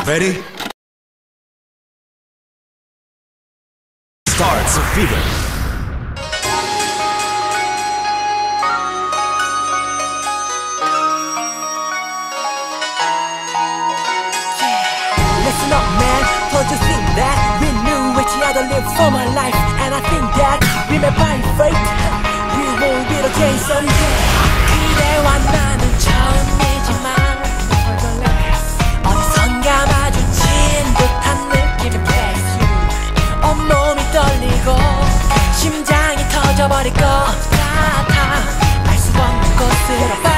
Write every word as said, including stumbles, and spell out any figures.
Ready? Start, Sophia. Listen up, man, don't you think that we knew each other live for my life? And I think that we may find fate. We won't be the Jason. 그대와 나는 처음이지만 어디선가 마주친 듯한 느낌이 bless you. 온몸이 떨리고 심장이 터져버릴 것 같아. 알 수 없는 곳으로